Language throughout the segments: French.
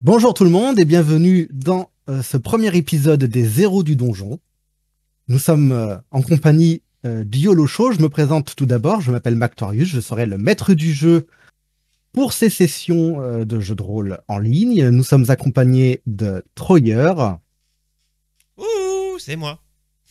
Bonjour tout le monde et bienvenue dans ce premier épisode des Héros du Donjon. Nous sommes en compagnie du YOLO Show. Je me présente tout d'abord, je m'appelle Mactorius, je serai le maître du jeu pour ces sessions de jeux de rôle en ligne. Nous sommes accompagnés de Troyer. Ouh, c'est moi.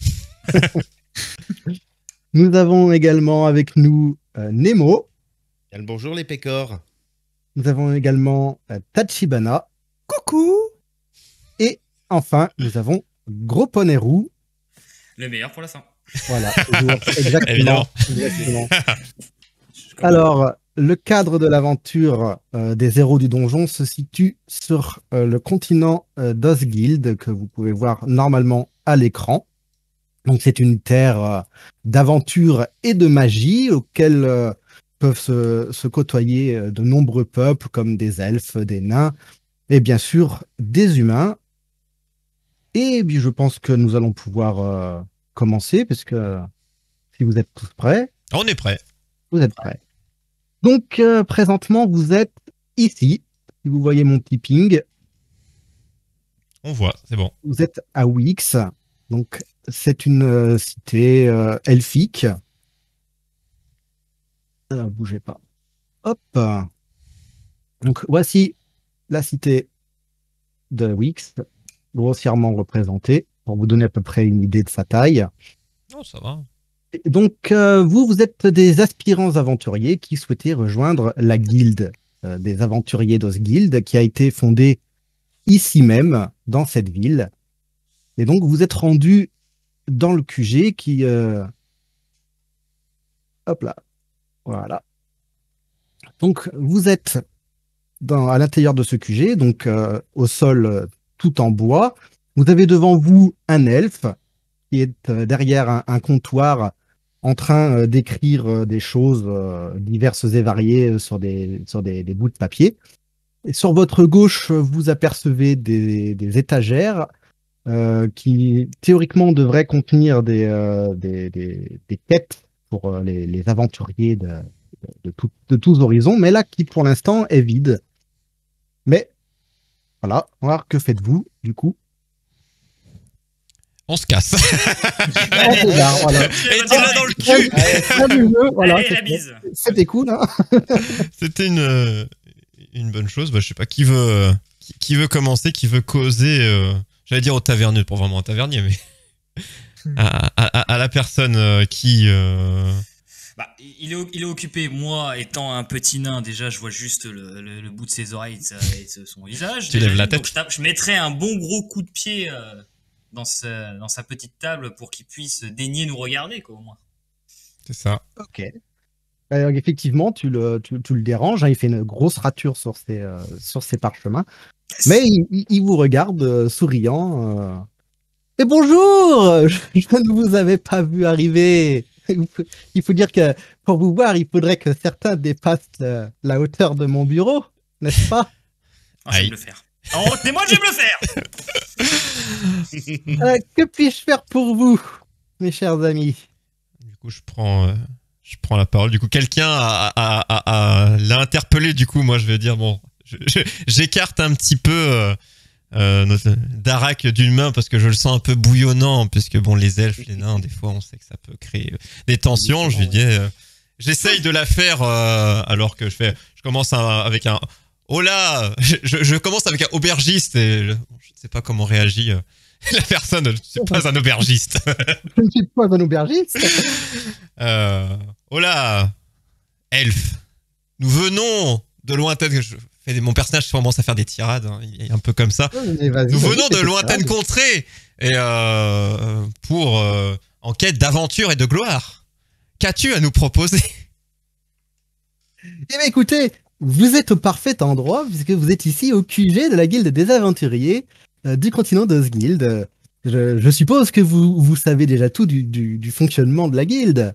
Nous avons également avec nous Nemo. Bien le bonjour les pécores. Nous avons également Tachibana. Coucou. Et enfin, nous avons Gros Poney Roux. Le meilleur pour la fin. Voilà, toujours, Évidemment. exactement. Alors, le cadre de l'aventure des Héros du Donjon se situe sur le continent d'Osguild, que vous pouvez voir normalement à l'écran. Donc, c'est une terre d'aventure et de magie auxquelles peuvent se côtoyer de nombreux peuples comme des elfes, des nains et bien sûr des humains. Et puis, je pense que nous allons pouvoir commencer, parce que si vous êtes tous prêts, On est prêt. vous êtes prêts. Donc, présentement, vous êtes ici. Si vous voyez mon petit ping, On voit, c'est bon. vous êtes à Wix. Donc, c'est une cité elfique. Bougez pas. Hop. Donc, voici la cité de Wix, grossièrement représentée, pour vous donner à peu près une idée de sa taille. Oh, ça va. Et donc, vous êtes des aspirants aventuriers qui souhaitaient rejoindre la guilde des aventuriers d'Osguild, qui a été fondée ici même, dans cette ville. Et donc, vous êtes rendu dans le QG qui... Hop là. Voilà. Donc, vous êtes à l'intérieur de ce QG, donc au sol tout en bois. Vous avez devant vous un elfe qui est derrière un comptoir en train d'écrire des choses diverses et variées sur des bouts de papier. Et sur votre gauche, vous apercevez des étagères qui théoriquement devraient contenir des quêtes pour les aventuriers de tous horizons, mais là qui pour l'instant est vide. Mais voilà, on va voir que faites-vous du coup. On se casse. On se barre, voilà. Et dis-la dans le cul. Fin du jeu, voilà, Allez, la bise. c'était cool, hein. C'était une bonne chose. Bah, je sais pas qui veut commencer, qui veut causer. J'allais dire au taverneux, pour vraiment un tavernier, mais à la personne qui. Bah, il est occupé. Moi, étant un petit nain, déjà, je vois juste le bout de ses oreilles et de son visage. Tu Déjà, lèves la donc, tête. je mettrais un bon gros coup de pied dans sa petite table pour qu'il puisse daigner nous regarder, quoi, au moins. C'est ça. Ok. Effectivement, tu le déranges, hein, il fait une grosse rature sur ses parchemins, mais il vous regarde souriant. Et bonjour, je ne vous avais pas vu arriver. Il faut dire que pour vous voir, il faudrait que certains dépassent la hauteur de mon bureau, n'est-ce pas? Ah, j'aime Aïe. le faire. Oh, c'est moi, j'aime le faire. Que puis-je faire pour vous, mes chers amis? Du coup, je prends la parole. Du coup, quelqu'un l'a interpellé. Du coup, moi, je vais dire bon, j'écarte un petit peu notre Darak d'une main parce que je le sens un peu bouillonnant, puisque bon, les elfes, les nains, des fois, on sait que ça peut créer des tensions. Je lui dis, j'essaye de la faire alors que je commence avec un oh là, je commence avec un aubergiste et je ne sais pas comment réagit la personne. Je ne suis pas un aubergiste. Je ne suis pas un aubergiste. Oh là, elfe. Nous venons de lointaines. Mon personnage commence à faire des tirades. Hein, il est un peu comme ça. Nous venons de lointaines contrées et pour en quête d'aventure et de gloire. Qu'as-tu à nous proposer? Eh bien, écoutez, vous êtes au parfait endroit puisque vous êtes ici au QG de la guilde des aventuriers du continent d'Osguild. Je suppose que vous savez déjà tout du fonctionnement de la guilde.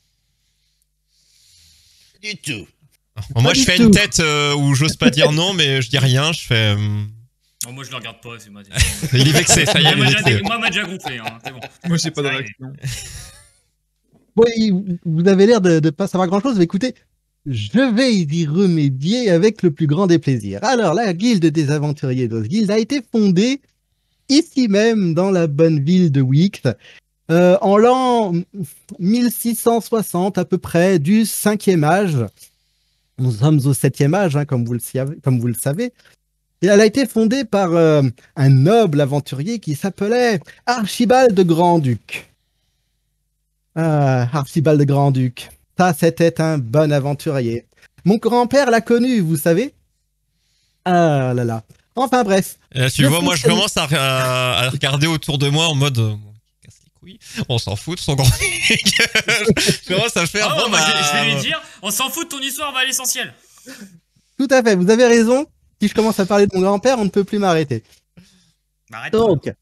Du tout. Moi, je fais une tête où j'ose pas dire non, mais je dis rien. Je fais. Oh, moi, je le regarde pas. C'est moi. Il est vexé, ça y est. Moi, m'a déjà gonflé. Hein, c'est bon. Moi, j'ai pas de réaction. Oui, vous avez l'air de pas savoir grand-chose, mais écoutez, Je vais y remédier avec le plus grand des plaisirs. Alors, la Guilde des Aventuriers d'Osgiliath a été fondée ici même, dans la bonne ville de Wict, en l'an 1660 à peu près, du 5e âge. Nous sommes au 7e âge, hein, comme vous le savez. Et elle a été fondée par un noble aventurier qui s'appelait Archibald de Grand-Duc. Archibald de Grand-Duc. Ça, c'était un bon aventurier. Mon grand-père l'a connu, vous savez. Ah là là. Enfin bref. Et là, tu vois, moi je commence à regarder autour de moi en mode casse les couilles, on s'en fout de son grand je commence à faire. Oh, je vais lui dire, on s'en fout de ton histoire, va à l'essentiel. Tout à fait, vous avez raison. Si je commence à parler de mon grand-père, on ne peut plus m'arrêter. Arrête. Donc,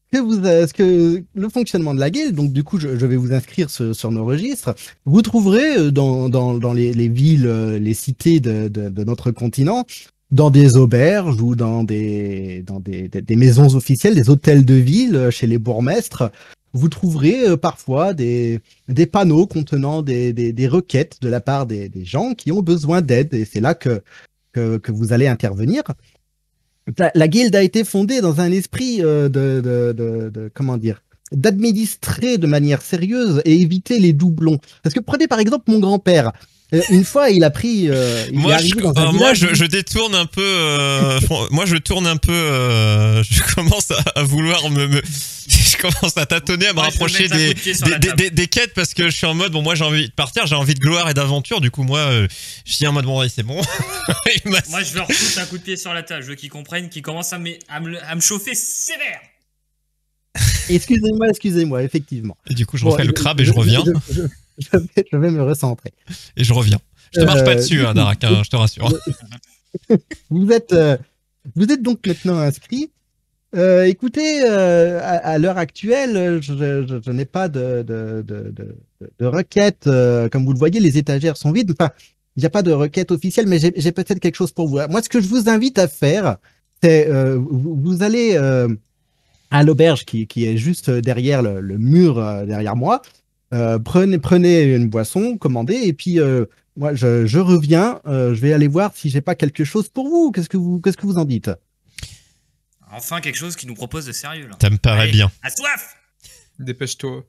le fonctionnement de la guilde, donc du coup, je vais vous inscrire sur nos registres. Vous trouverez dans les villes, les cités de notre continent, dans des auberges ou dans des maisons officielles, des hôtels de ville, chez les bourgmestres, vous trouverez parfois des panneaux contenant des requêtes de la part des gens qui ont besoin d'aide. Et c'est là que vous allez intervenir. La guilde a été fondée dans un esprit comment dire, d'administrer de manière sérieuse et éviter les doublons. Parce que prenez par exemple mon grand-père. Une fois, il a pris. Moi, je détourne un peu. Moi, je tourne un peu. Je commence à vouloir je commence à tâtonner, à me rapprocher des quêtes parce que je suis en mode bon, moi j'ai envie de partir, j'ai envie de gloire et d'aventure. Du coup, moi, je suis en mode bon, c'est bon. Moi, je leur pousse un coup de pied sur la table. Je veux qu'ils comprennent, qu'ils commencent à me chauffer sévère. Excusez-moi, effectivement. Et du coup, je refais le crabe et je reviens. Je vais me recentrer. Et je reviens. Je te marche pas dessus, hein, Darak, hein, je te rassure. Vous êtes donc maintenant inscrit. Écoutez, à l'heure actuelle, je n'ai pas de requête. Comme vous le voyez, les étagères sont vides. Enfin, il n'y a pas de requête officielle, mais j'ai peut-être quelque chose pour vous. Moi, ce que je vous invite à faire, c'est vous allez à l'auberge qui est juste derrière le mur derrière moi. Prenez une boisson, commandez, et puis moi je reviens. Je vais aller voir si j'ai pas quelque chose pour vous. Qu'est-ce que vous en dites? Enfin, quelque chose qui nous propose de sérieux là. Ça me paraît bien. À soif. Dépêche-toi.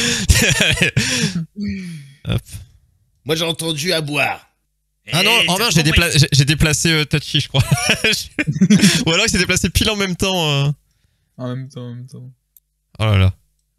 Hop. Moi, j'ai entendu à boire. Ah non, oh non, j'ai déplacé Tachi, je crois. Ou alors il s'est déplacé pile en même temps. En même temps. Oh là là.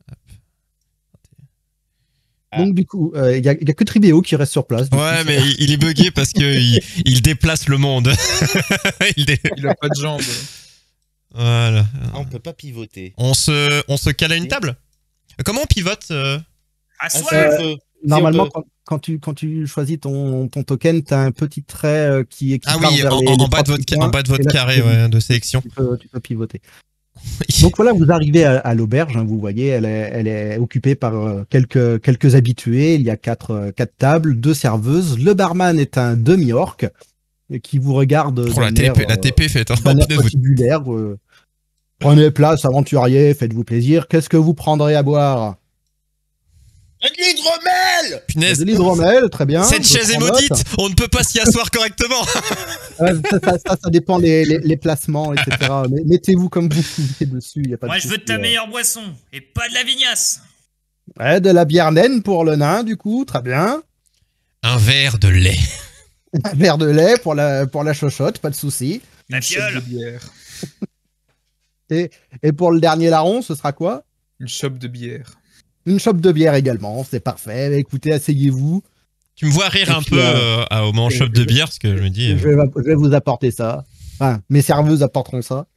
Donc du coup, il y a que Tribéo qui reste sur place. Ouais, mais il est bugué parce que il déplace le monde. Il a pas de jambes. Voilà. Ah, on peut pas pivoter. On se cale à une table? Comment on pivote À soif. Normalement, quand tu choisis ton token, tu as un petit trait qui ah part oui, vers en bas de votre carré de sélection. Tu peux pivoter. Donc voilà, vous arrivez à l'auberge, hein, vous voyez, elle est occupée par quelques habitués. Il y a quatre tables, 2 serveuses. Le barman est un demi-orc qui vous regarde. Oh, la TP fait un patibulaire. Prenez place, aventurier, faites-vous plaisir. Qu'est-ce que vous prendrez à boire? De l'hydromel! Punaise. De l'hydromel, très bien. Cette chaise est maudite, on ne peut pas s'y asseoir correctement. Ça dépend les placements, etc. Mais mettez-vous comme vous pouvez dessus. Y a pas Moi, de je veux de ta meilleure boisson et pas de la vignasse. Ouais, de la bière naine pour le nain, du coup, très bien. Un verre de lait. Un verre de lait pour la chochotte, pas de souci. La fiole. De bière. Et pour le dernier larron, ce sera quoi? Une chope de bière. Une chope de bière également, c'est parfait. Écoutez, asseyez-vous. Tu me vois rire un peu au moment chope de bière parce que je me dis. Je vais vous apporter ça. Enfin, mes serveuses apporteront ça.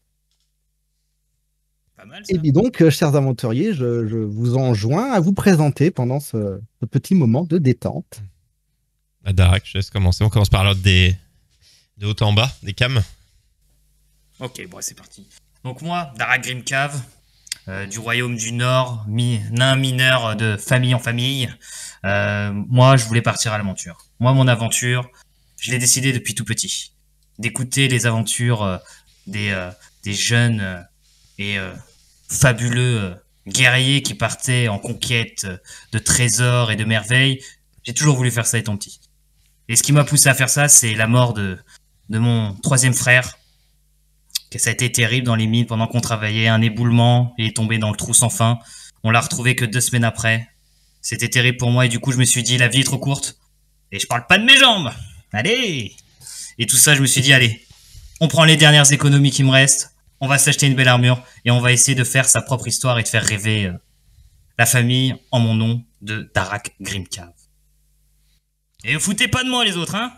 Pas mal, ça. Et puis donc, chers aventuriers, je vous enjoins à vous présenter pendant ce petit moment de détente. Darak, je laisse commencer. On commence par l'ordre de haut en bas, des cams. Ok, bon, c'est parti. Donc moi, Darak Grimcave, du royaume du Nord, nain mineur de famille en famille. Moi, je voulais partir à l'aventure. Moi, mon aventure, je l'ai décidé depuis tout petit. D'écouter les aventures des jeunes et fabuleux guerriers qui partaient en conquête de trésors et de merveilles. J'ai toujours voulu faire ça étant petit. Et ce qui m'a poussé à faire ça, c'est la mort de mon troisième frère. Que ça a été terrible dans les mines pendant qu'on travaillait. Un éboulement, il est tombé dans le trou sans fin. On l'a retrouvé que 2 semaines après. C'était terrible pour moi et du coup, je me suis dit, la vie est trop courte. Et je parle pas de mes jambes. Allez! Et tout ça, je me suis dit, allez, on prend les dernières économies qui me restent. On va s'acheter une belle armure et on va essayer de faire sa propre histoire et de faire rêver la famille en mon nom de Darak Grimcave. Et vous foutez pas de moi les autres, hein?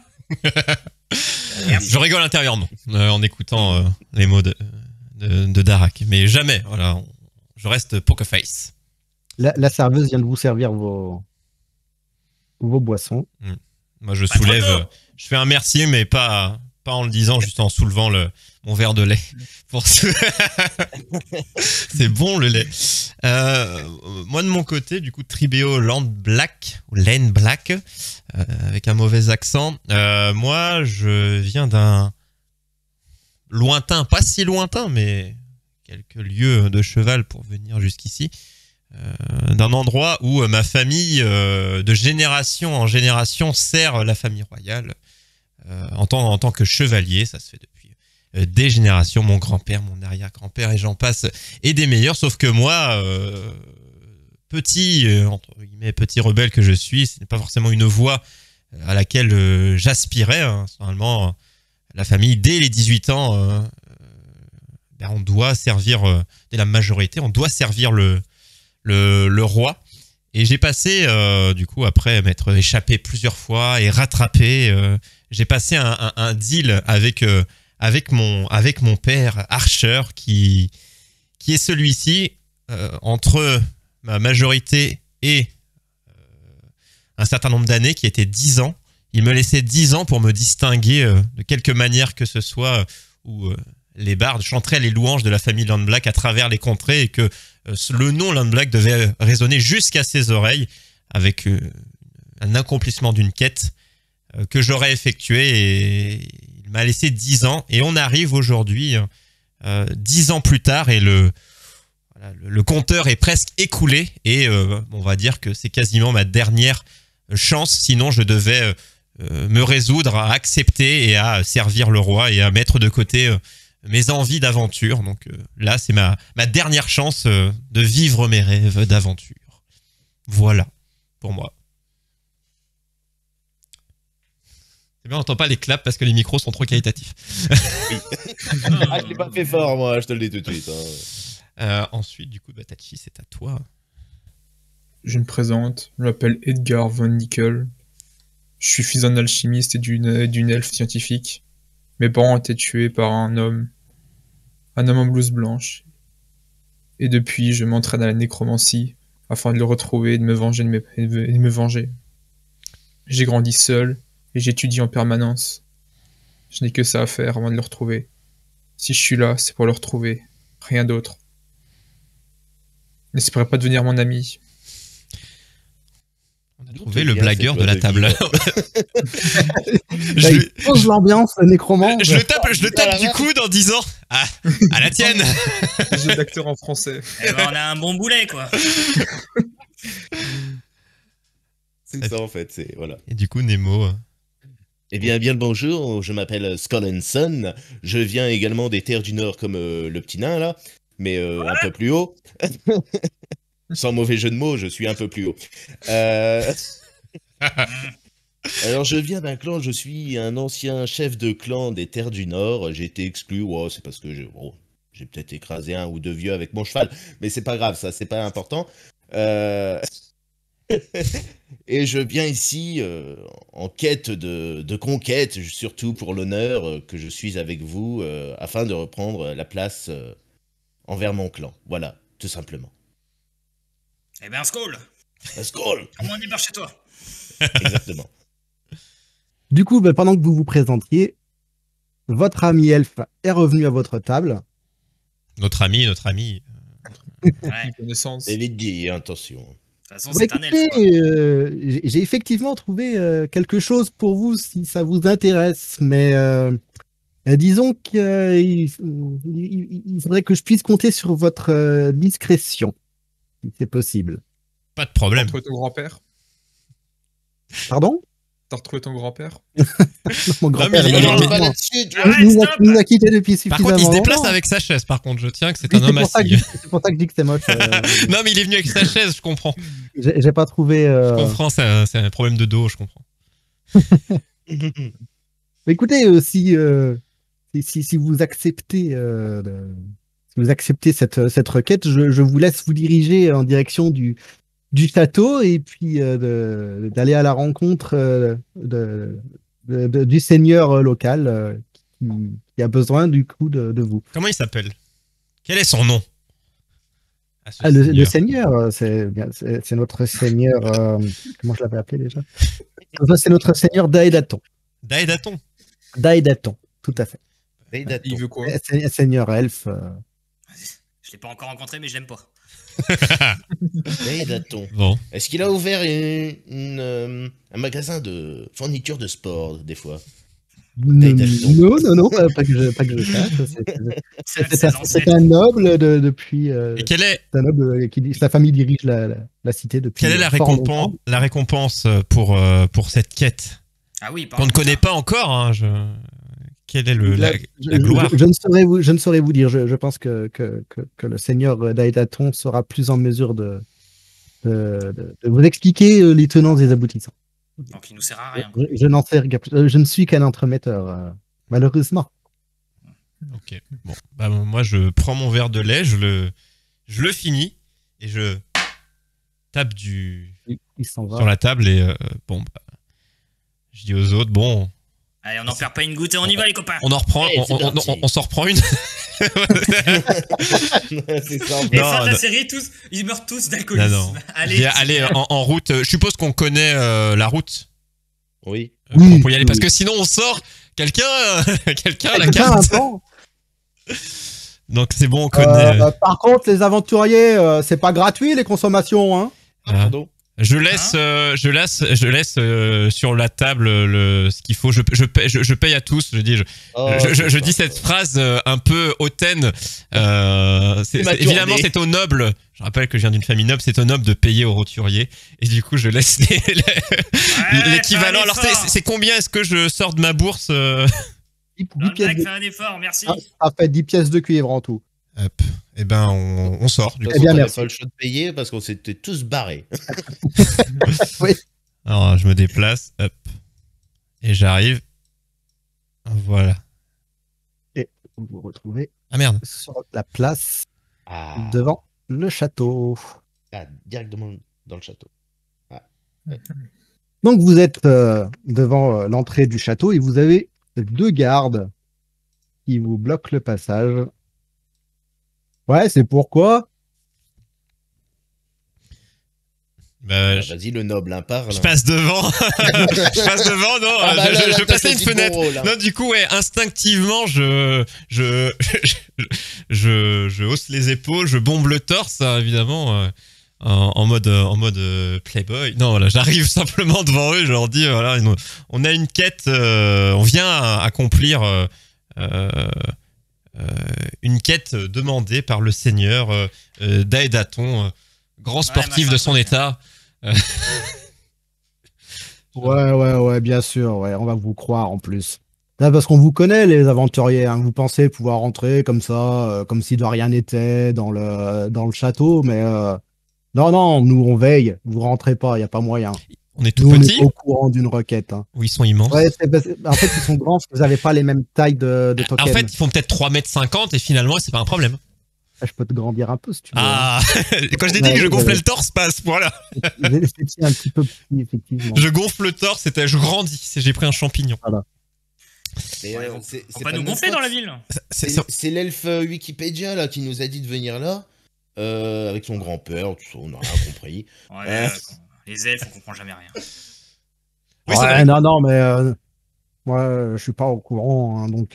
Je rigole intérieurement en écoutant les mots de Darak. Mais jamais, voilà, je reste poker face. La serveuse vient de vous servir vos boissons. Moi, je Pas trop soulève, tôt. je fais un merci, mais pas en le disant, juste en soulevant mon verre de lait. C'est bon le lait. Moi de mon côté, du coup, Tribéo Land Black, ou Lane Black, avec un mauvais accent. Moi, je viens d'un lointain, pas si lointain, mais quelques lieues de cheval pour venir jusqu'ici. D'un endroit où ma famille, de génération en génération, sert la famille royale en tant que chevalier. Ça se fait depuis des générations, mon grand-père, mon arrière-grand-père et j'en passe, et des meilleurs, sauf que moi, entre guillemets, petit rebelle que je suis, ce n'est pas forcément une voie à laquelle j'aspirais. Normalement, la famille, dès les 18 ans, on doit servir, dès la majorité, on doit servir le roi. Et j'ai passé, du coup, après m'être échappé plusieurs fois et rattrapé, j'ai passé un deal avec mon père Archer, qui est celui-ci, entre ma majorité et un certain nombre d'années, qui était 10 ans. Il me laissait 10 ans pour me distinguer de quelque manière que ce soit, où les bardes chanteraient les louanges de la famille Landblack à travers les contrées, et que le nom Landblack devait résonner jusqu'à ses oreilles, avec un accomplissement d'une quête que j'aurais effectuée. Et il m'a laissé 10 ans, et on arrive aujourd'hui 10 ans plus tard, et le compteur est presque écoulé, et on va dire que c'est quasiment ma dernière chance, sinon je devais me résoudre à accepter et à servir le roi et à mettre de côté mes envies d'aventure. Donc là, c'est ma dernière chance de vivre mes rêves d'aventure. Voilà, pour moi. C'est bien, on n'entend pas les claps parce que les micros sont trop qualitatifs. Ah, je l'ai pas fait fort, moi, je te le dis tout de suite. Ensuite, du coup, Tachi, c'est à toi. Je me présente, je m'appelle Edgar Von Nickel. Je suis fils d'un alchimiste et d'une elfe scientifique. Mes parents ont été tués par un homme en blouse blanche. Et depuis, je m'entraîne à la nécromancie afin de le retrouver et de me venger. J'ai grandi seul et j'étudie en permanence. Je n'ai que ça à faire avant de le retrouver. Si je suis là, c'est pour le retrouver, rien d'autre. N'espérez pas devenir mon ami. On a trouvé le blagueur de la table. Il pose l'ambiance, le nécromante. Je le tape du coude en disant à la tienne. Jeu d'acteur en français. Eh ben, on a un bon boulet, quoi. C'est ça, en fait, c'est... Voilà. Et du coup, Nemo. Eh bien le bonjour, je m'appelle Skollenson. Je viens également des terres du Nord comme le petit nain, là, mais un peu plus haut. Sans mauvais jeu de mots, je suis un peu plus haut. Alors, je viens d'un clan, je suis un ancien chef de clan des terres du Nord. J'ai été exclu, c'est parce que j'ai peut-être écrasé un ou deux vieux avec mon cheval, mais c'est pas grave, ça, c'est pas important. Et je viens ici en quête de conquête, surtout pour l'honneur que je suis avec vous, afin de reprendre la place envers mon clan. Voilà, tout simplement. Eh ben, Skull, Skol. comment on débarque chez toi? Exactement. Du coup, pendant que vous vous présentiez, votre ami elfe est revenu à votre table. Notre ami. Ouais. Une connaissance. Et vite dit, attention. De toute façon, Bah, c'est un écoutez, elfe, quoi. j'ai effectivement trouvé quelque chose pour vous si ça vous intéresse, mais disons qu'il faudrait que je puisse compter sur votre discrétion, si c'est possible. Pas de problème. Entre ton grand-père. Pardon? T'as retrouvé ton grand-père? Mon grand-père mais On il est- parle pas malheureusement, là-dessus, tu vois. Arrête, nous a, stop. nous a quittés depuis Par suffisamment contre, il se déplace longtemps. avec sa chaise, par contre, je tiens que c'est Oui, un homme assis. c'est pour ça que je dis que c'est moche. Non, mais il est venu avec sa chaise, je comprends. J'ai pas trouvé. Je comprends, c'est un problème de dos, je comprends. Mais écoutez, si vous acceptez, si vous acceptez cette requête, je vous laisse vous diriger en direction du château et puis d'aller à la rencontre du seigneur local qui a besoin du coup de vous. Comment il s'appelle? Quel est son nom? À ce Ah, le seigneur. seigneur, c'est notre seigneur. Comment je l'avais appelé déjà? C'est notre seigneur Daedaton. Daedaton. Daedaton, tout à fait. Il veut quoi? Seigneur elfe. Je l'ai pas encore rencontré, mais je l'aime pas. Daedaton. Bon. Est-ce qu'il a ouvert un magasin de fourniture de sport, des fois? Daedaton. Non, pas que je sache. C'est un noble depuis. Et quelle est, C'est un noble sa famille dirige la cité depuis. quelle est la fort longtemps. récompense pour cette quête? Ah oui, Qu'on ne connaît pas encore, hein, quelle est la gloire? Je ne saurais vous dire. Je pense que le seigneur Daedaton sera plus en mesure de vous expliquer les tenants et les aboutissants. Donc il nous sert à rien. Je n'en sais rien plus. Je ne suis qu'un entremetteur, malheureusement. Ok. Bon, bah, moi je prends mon verre de lait, je le finis et je tape Il s'en va. sur la table et bon, bah, je dis aux autres, bon, Allez, on n'en perd pas une goutte et on y va, les copains. on en reprend, Allez, c'est parti. on s'en reprend une. C'est ça. Et Non, fin de la non. série, ils meurent tous Non, d'alcoolisme. non. Allez, Allez en route. Je suppose qu'on connaît la route Oui. Oui, pour y aller, oui. parce que sinon on sort. Quelqu'un a la Quelqu'un a un carte. plan. Donc c'est bon, on connaît. Par contre, les aventuriers, c'est pas gratuit les consommations, hein. Ah. Pardon. Je laisse sur la table ce qu'il faut. Je paye à tous. Je dis, je dis cette phrase un peu hautaine. Évidemment, c'est au noble. Je rappelle que je viens d'une famille noble. C'est au noble de payer aux roturiers. Et du coup, je laisse l'équivalent. Alors, c'est combien est-ce que je sors de ma bourse 10 Don pièces Jack, de... fais un effort, merci. Ça fait 10 pièces de cuivre en tout. Hop. Eh ben, on sort. Du De coup. toute bien, façon, on n'avait merci. pas le choix de payer parce qu'on s'était tous barrés. Alors, je me déplace. Hop. Et j'arrive. Voilà. Vous vous retrouvez Ah merde. sur la place Ah, devant le château. directement dans le château. Donc vous êtes devant l'entrée du château et vous avez 2 gardes qui vous bloquent le passage. Ouais, c'est pourquoi. Bah, Ah, Vas-y, le noble, hein, parle. je passe devant. Je passe devant, non. Ah bah là, là, je t'as passais une choisi le bon fenêtre. rôle, hein. Non, du coup, ouais, instinctivement, je hausse les épaules, je bombe le torse, hein, évidemment, en mode playboy. Non, voilà, j'arrive simplement devant eux, je leur dis, voilà, on a une quête, on vient accomplir une quête demandée par le seigneur Daedaton, grand sportif machin, de son machin. état. Ouais, bien sûr, ouais, on va vous croire en plus. Là, parce qu'on vous connaît, les aventuriers, hein, vous pensez pouvoir rentrer comme ça, comme si de rien n'était dans le château, mais non, nous on veille, vous rentrez pas, il n'y a pas moyen. On est tout Nous on petits, est pas au courant d'une requête. Hein. ou ils sont immenses. Ouais, en fait, ils sont grands parce que vous n'avez pas les mêmes tailles de En tokens. fait, ils font peut-être 3,50 m et finalement, c'est pas un problème. Je peux te grandir un peu si tu veux. Ah, quand je t'ai dit que je gonflais le torse, pas à ce point-là. C'est un petit peu petit, effectivement. Je gonfle le torse, je grandis. J'ai pris un champignon. Mais, Ouais, c'est Faut pas pas de nous notre gonfler faute. dans la ville. C'est l'elfe Wikipédia là qui nous a dit de venir là avec son grand-père, tout ça, on n'a rien compris. Ouais, les elfes, on comprend jamais rien. Oui, c'est Ouais, vrai. non, mais moi, je suis pas au courant, hein, donc.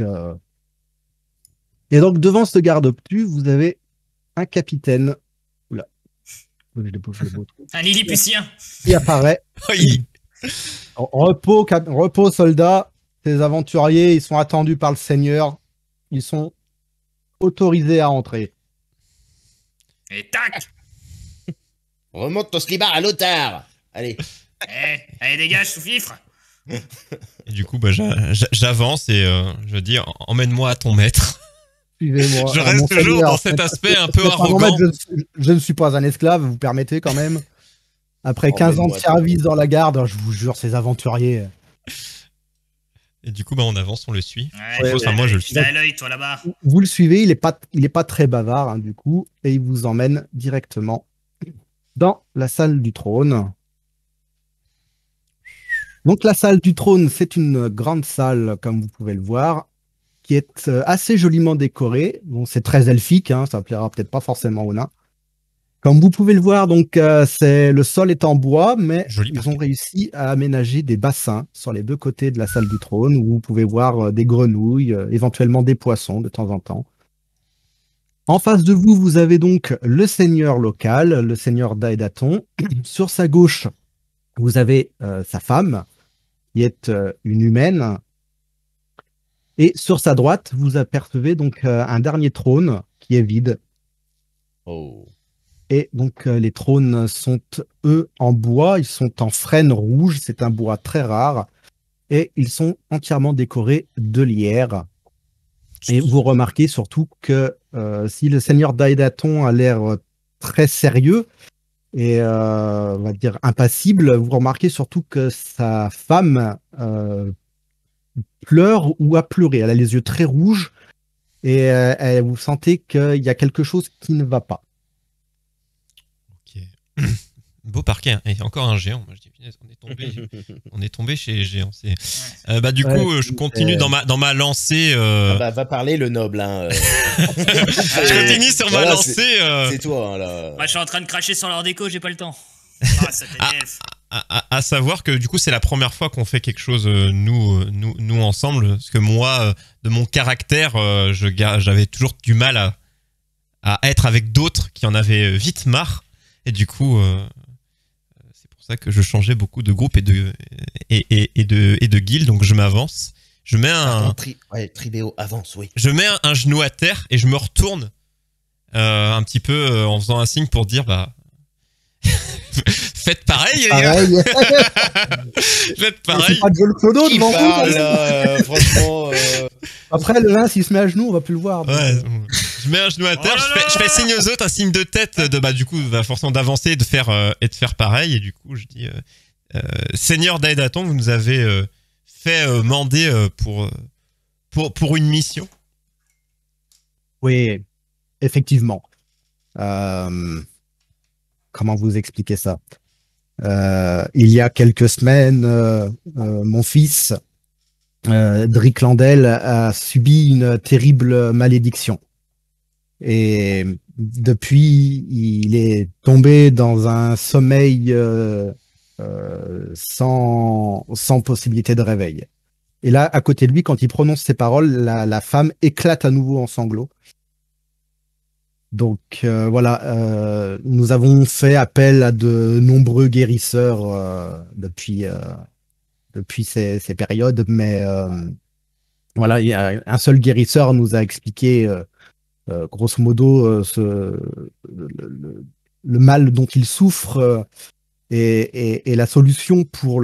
Et donc, devant ce garde obtus, vous avez un capitaine. Oula. Je dépose le beau truc. Un Lilliputien. Qui apparaît. Oui. Repos, soldats. Ces aventuriers, ils sont attendus par le Seigneur. Ils sont autorisés à entrer. Et tac. Remonte ton slibard à l'otard. Allez. Allez, dégage, sous-fifre. Et du coup, bah, j'avance et je dis emmène-moi à ton maître. Suivez-moi. Je Ah, reste mon toujours seigneur, dans cet aspect un peu faites pas arrogant. normal, je ne suis pas un esclave, vous permettez quand même. Après 15 ans de Emmène-moi à ton service maître. dans la garde, je vous jure, ces aventuriers. Et du coup, bah, on avance, on le suit. Ouais, Enfin, moi, je le tu suis. l'as à l'œil, toi, là-bas. Vous le suivez, il est pas très bavard, hein, du coup, et il vous emmène directement dans la salle du trône. Donc la salle du trône, c'est une grande salle, comme vous pouvez le voir, qui est assez joliment décorée. Bon, c'est très elfique, hein, ça plaira peut-être pas forcément aux nains. Comme vous pouvez le voir, donc le sol est en bois, mais Joli ils parquet. ont réussi à aménager des bassins sur les deux côtés de la salle du trône où vous pouvez voir des grenouilles, éventuellement des poissons de temps en temps. En face de vous, vous avez donc le seigneur local, le seigneur d'Aedaton. Sur sa gauche, vous avez sa femme, qui est une humaine. Et sur sa droite, vous apercevez donc un dernier trône qui est vide. Oh. Et donc les trônes sont, eux, en bois, ils sont en frêne rouge, c'est un bois très rare, et ils sont entièrement décorés de lierre. Et vous remarquez surtout que si le seigneur d'Aedaton a l'air très sérieux et, on va dire, impassible, vous remarquez surtout que sa femme pleure ou a pleuré. Elle a les yeux très rouges et vous sentez qu'il y a quelque chose qui ne va pas. Ok. Beau parquet, hein. Et encore un géant. Moi, je dis, punaise, on est tombé chez les géants. Bah, du Ouais, coup, je continue dans ma lancée. Ah bah, va parler le noble. Hein. Je continue sur ma Voilà, lancée. C'est toi, hein, là. Moi, je suis en train de cracher sur leur déco, j'ai pas le temps. Ah, ça t'énerve. À savoir que du coup, c'est la première fois qu'on fait quelque chose, nous ensemble. Parce que moi, de mon caractère, j'avais toujours du mal à être avec d'autres qui en avaient vite marre. Et du coup, c'est pour ça que je changeais beaucoup de groupes et de guildes. Donc je m'avance. Je mets Tribéo, avance, oui. je mets un genou à terre et je me retourne un petit peu en faisant un signe pour dire bah faites pareil, les gars. Pareil. Faites C'est pareil. pas Joel Clodo Qui devant vous, parle, quand même. là, franchement. Après, le 1, s'il se met à genoux, on va plus le voir. Ouais, je mets un genou à terre, Oh là là. je fais signe aux autres, un signe de tête de bah du coup va forcément d'avancer et de faire pareil et du coup je dis Seigneur d'Aedaton, vous nous avez fait mander pour une mission. Oui, effectivement. Comment vous expliquer ça? Il y a quelques semaines, mon fils, Dricklandel, a subi une terrible malédiction. Et depuis, il est tombé dans un sommeil sans possibilité de réveil. Et là, à côté de lui, quand il prononce ces paroles, la femme éclate à nouveau en sanglots. Donc voilà, nous avons fait appel à de nombreux guérisseurs depuis ces périodes, mais voilà, il y a un seul guérisseur nous a expliqué grosso modo le mal dont il souffre et la solution pour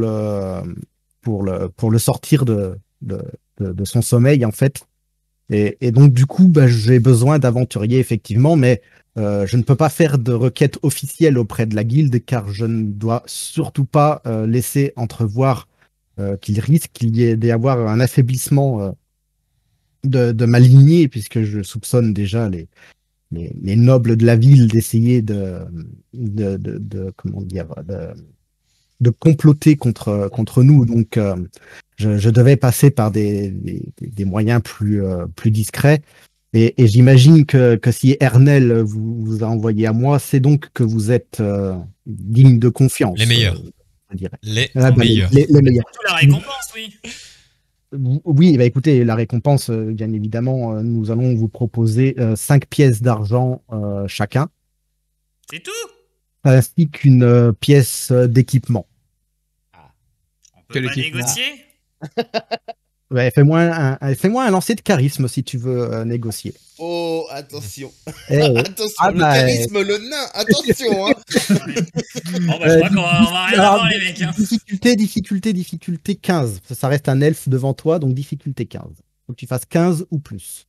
le sortir de son sommeil en fait. Et donc, du coup, bah, j'ai besoin d'aventuriers, effectivement, mais je ne peux pas faire de requête officielle auprès de la guilde, car je ne dois surtout pas laisser entrevoir qu'il risque qu'il y ait d'y avoir un affaiblissement de ma lignée, puisque je soupçonne déjà les nobles de la ville d'essayer comment dire, de comploter contre nous. Donc, je devais passer par des moyens plus discrets. Et j'imagine que si Ernel vous a envoyé à moi, c'est donc que vous êtes digne de confiance. Les meilleurs. Je dirais. Les Ah, bah, meilleurs. les meilleurs. Surtout la récompense, oui. Oui, bah, écoutez, la récompense, bien évidemment, nous allons vous proposer 5 pièces d'argent chacun, C'est tout. ainsi qu'une pièce d'équipement. On peut Quel pas équipement? négocier. Ouais, fais-moi un lancer de charisme si tu veux négocier. Oh, attention. Eh oui. Attention, Ah le bah, charisme, le nain. Attention, hein. Bon, bah, je crois qu'on va rien alors, avoir, les mecs. Hein. difficulté 15. Ça reste un elfe devant toi, donc difficulté 15. Faut que tu fasses 15 ou plus.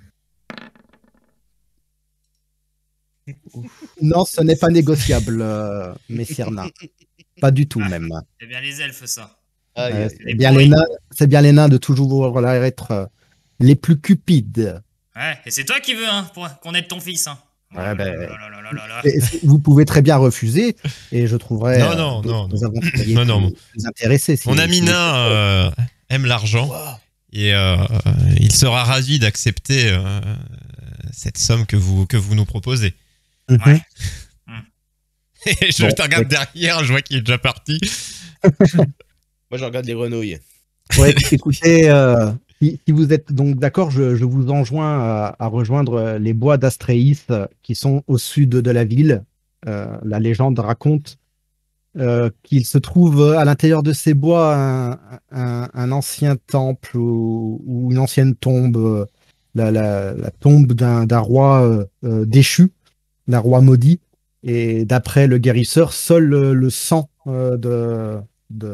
Non, ce n'est pas négociable, messire nain. Pas du tout, Ah. même. C'est bien les elfes, ça. Aïe, aïe, C'est bien les nains, c'est bien les nains de toujours être les plus cupides. Ouais, et c'est toi qui veux, hein, qu'on aide ton fils. Hein. Ouais, ben, là, là, là, là, là, là. Vous pouvez très bien refuser, et je trouverai Non, d'autres aventuriers non. plus intéressés. Mon ami nain aime l'argent Wow. et il sera ravi d'accepter cette somme que vous nous proposez. Mhm. Ouais. Et je Bon, te regarde derrière, je vois qu'il est déjà parti. Moi, je regarde les grenouilles. Ouais, écoutez, si vous êtes donc d'accord, je vous enjoins à rejoindre les bois d'Astréis qui sont au sud de la ville. La légende raconte qu'il se trouve à l'intérieur de ces bois un ancien temple ou une ancienne tombe, la tombe d'un roi déchu, d'un roi maudit. Et d'après le guérisseur, seul le sang de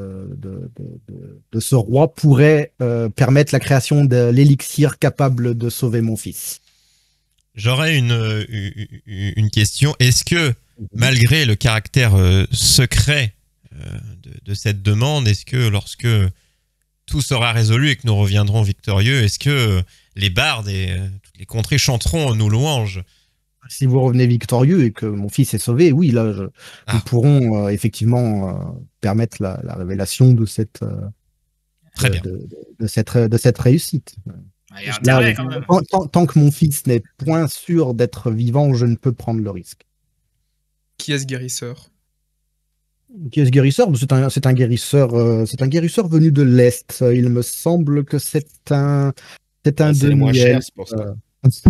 ce roi pourrait permettre la création de l'élixir capable de sauver mon fils. J'aurais une question. Est-ce que, malgré le caractère secret de cette demande, est-ce que lorsque tout sera résolu et que nous reviendrons victorieux, est-ce que les bardes et toutes les contrées chanteront nos louanges? Si vous revenez victorieux et que mon fils est sauvé, oui, là, nous pourrons effectivement permettre la révélation de cette, Très bien. de cette réussite. Il y a intérêt, quand même. Tant que mon fils n'est point sûr d'être vivant, je ne peux prendre le risque. Qui est ce guérisseur? Qui est ce guérisseur? C'est un guérisseur venu de l'Est. Il me semble que c'est un C'est moins cher, demi-elfe. c'est pour ça.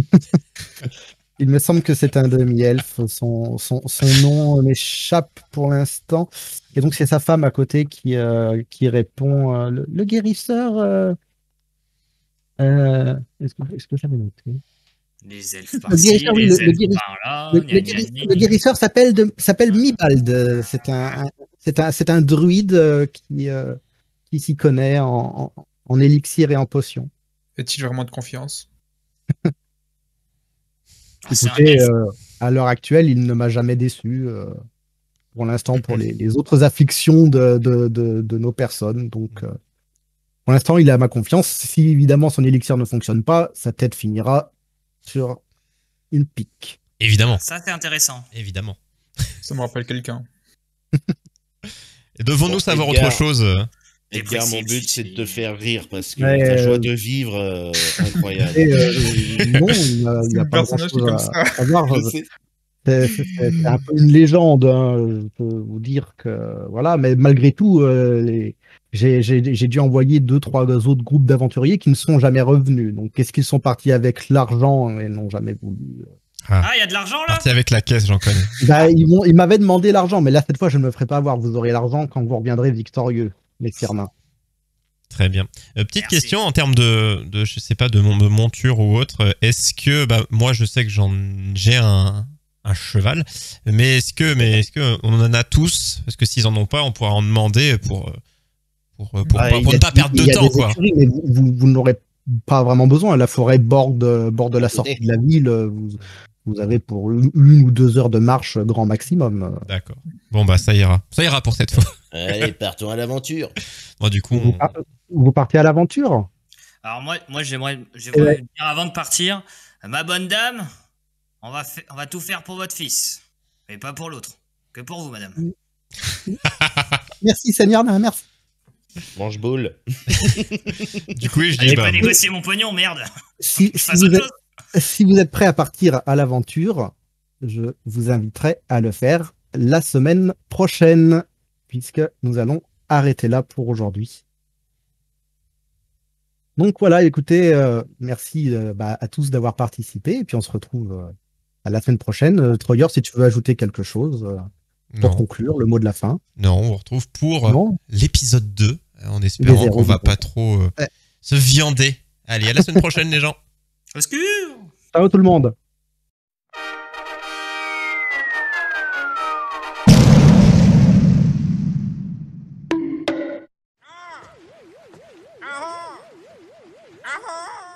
Il me semble que c'est un demi-elfe. Son nom m'échappe pour l'instant. Et donc, c'est sa femme à côté qui répond. Le guérisseur. Est-ce que j'avais noté? Les elfes Le par-ci, guérisseur, oui, les le elfes guérisseur. par-là. Le guérisseur s'appelle Mibald. C'est un druide qui s'y connaît en élixir et en potions. Est-il vraiment de confiance? C'est un Écoutez, elfe. à l'heure actuelle, il ne m'a jamais déçu. Pour l'instant, pour les autres afflictions de nos personnes. Donc, pour l'instant, il a ma confiance. Si évidemment son élixir ne fonctionne pas, sa tête finira sur une pique. Évidemment. Ça, c'est intéressant. Évidemment. Ça me rappelle quelqu'un. Et devons-nous Bon, savoir Edgar. autre chose? Edgar, mon Dépressif, but, c'est de te si- faire rire parce que Ouais, ta joie de vivre, incroyable. Et, non, il n'y a C'est le pas personnage qui est grand-chose comme ça. à savoir. Je sais. C'est un peu une légende, hein. Je peux vous dire que voilà, mais malgré tout, j'ai dû envoyer 2-3 autres groupes d'aventuriers qui ne sont jamais revenus. Donc, qu'est-ce qu'ils sont partis avec l'argent et n'ont jamais voulu. Ah, il y a de l'argent, là? Parti avec la caisse, j'en connais. Bah, ils m'avaient demandé l'argent, mais là, cette fois, je ne me ferai pas avoir. Vous aurez l'argent quand vous reviendrez victorieux, les Firmin. Très bien. Petite Merci. question en termes de je sais pas, de monture ou autre. Est-ce que, moi, je sais que j'ai un cheval, mais est-ce que on en a tous? Parce que s'ils en ont pas, on pourra en demander pour ne pas perdre de temps, quoi. Écuries, mais vous n'aurez pas vraiment besoin. La forêt borde la sortie de la ville. Vous avez pour 1 ou 2 heures de marche grand maximum. D'accord. Bon, ça ira. Ça ira pour cette fois. Allez, partons à l'aventure. Bon, du coup, Vous partez à l'aventure? Alors, moi j'aimerais Ouais. dire avant de partir, ma bonne dame, on va tout faire pour votre fils. Et pas pour l'autre. Que pour vous, madame. Merci, Seigneur. Merci. Mange boule. du coup, je Allez dis, pas négocier mon pognon, merde. Si Je fasse autre chose. vous êtes prêt à partir à l'aventure, je vous inviterai à le faire la semaine prochaine, puisque nous allons arrêter là pour aujourd'hui. Donc voilà, écoutez, merci à tous d'avoir participé, et puis on se retrouve à la semaine prochaine. Troyer, si tu veux ajouter quelque chose pour non, conclure, le mot de la fin. non, on vous retrouve pour Non l'épisode 2, en espérant zéros, qu'on va du coup. pas trop Ouais. se viander. Allez, à la semaine prochaine, les gens. Au secours! Ciao tout le monde. Ah ah!